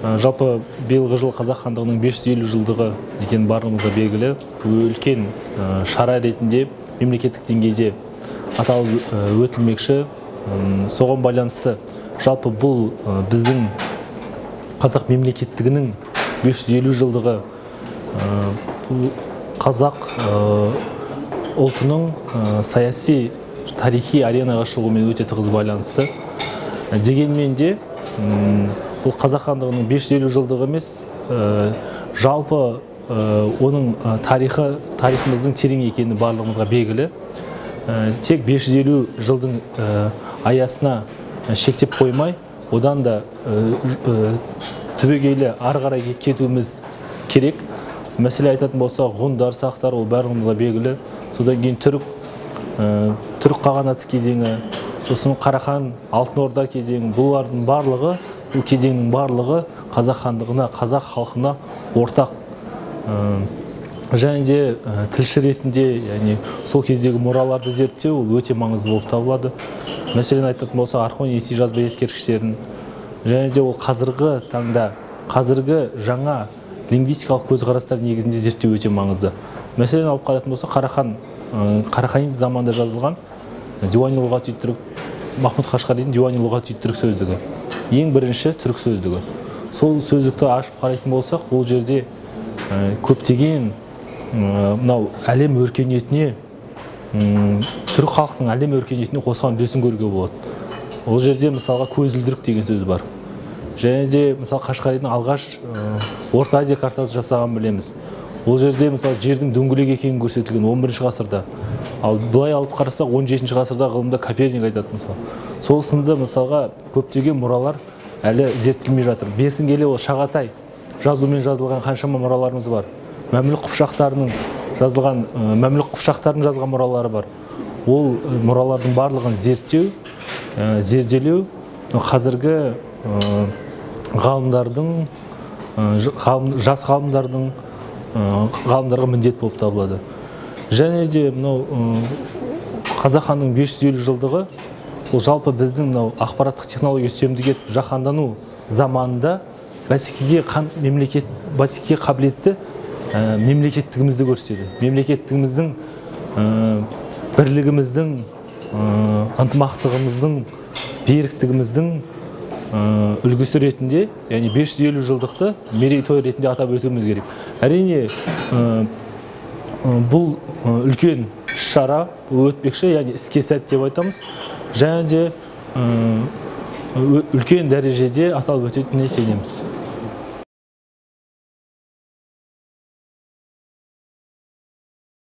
Жалпы биылғы жыл қазақ хандығының 550 жылдығы екен барлығымызға белгілі. Бұл үлкен шара ретінде мемлекеттік деңгейде аталып өтілмекші. Соған байланысты жалпы бұл біздің қазақ мемлекеттігінің 550 жылдығы қазақ ұлтының саяси тарихи аренаға шығуымен өте тығыз байланысты. Дегенмен де бұл қазақ хандығының 550 жылдығы емес, жалпы оның тарихымыздың терең екені барлығымызға белгілі. Тек 550 жылдың аясына шектеп қоймай, одан да түбегейлі ары қарай кетуіміз керек. Мәселе айтатын болса, ғұндар, сақтар, ол барлығымызға белгілі. Содан кейін түрік қағанаты кезеңі, сосын Қарахан, Алтын Орда кезеңі, бұлардың барлығы, бұл кезеңнің барлығы қазақ хандығына, қазақ халқына ортақ. Және де тілші ретінде, яғни сол кездегі мұраларды зерттеу өте маңызды болып табылады. Мәселен айтатын болса, Орхон есей жазба ескерткіштерін, және де ол қазіргі таңда, қазіргі жаңа лингвистикалық көзқарастар негізінде зерттеу өте маңызды. Мәселен алып қарайтын болса, Қарахани заманда жазылған Диуани лұғат түрік, Махмуд Қашқаридың Диуани лұғат түрік сөздігі. Ең бірінші түрік сөздігі. Сол сөздікті ашып қарайтын болсақ, ол жерде көптеген әлем өркениетіне, түрік халқының әлем өркениетіне қосқан үлесін көруге болады. Ол жерде мысалға көзілдірік деген сөз бар. Және де мысалы Қашқаридың алғаш Орта Азия картасы жасаған білеміз. Ол жерде мысалы жердің дөңгелек екенін көрсетілген 11 ғасырда. Ал былай алып қарасақ 17 ғасырда ғылымда Коперник айтады мысалы. Сол сынды мысалға көптеген мұралар әлі зерттелмей жатыр. Бертін келе ол Шағатай жазумен жазылған қаншама мұраларымыз бар. Мәмлүк қыпшақтардың жазған мұралары бар. Ол мұралардың барлығын зерделеу қазіргі ғалымдардың, жас ғалымдарға міндет болып табылады. Және де қазақ хандығының 550 жылдығы, ол жалпы біздің ақпараттық технология үстемдік етіп жаһандану заманында бәсекеге қабілетті мемлекеттігімізді көрсетеді. Мемлекеттігіміздің, бірлігіміздің, ынтымақтығымыздың, беріктігіміздің үлгісі ретінде, яғни 550 жылдықты мерейтой ретінде атап өтуіміз керек. Әрине, бұл үлкен шара өтпекші, яғни іске сәт деп айтамыз. Және де үлкен дәрежеде аталып өтетініне сенеміз.